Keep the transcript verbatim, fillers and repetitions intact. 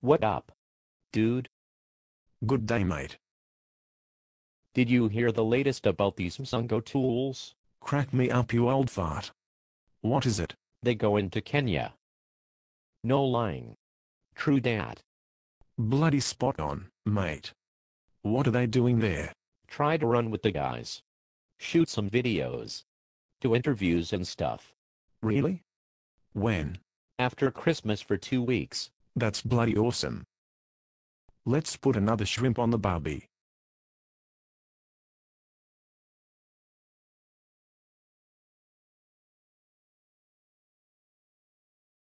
What up, dude? Good day, mate. Did you hear the latest about these Mzungo tools? Crack me up, you old fart. What is it? They go into Kenya. No lying. True dat. Bloody spot on, mate. What are they doing there? Try to run with the guys. Shoot some videos. Do interviews and stuff. Really? When? After Christmas for two weeks. That's bloody awesome. Let's put another shrimp on the barbie.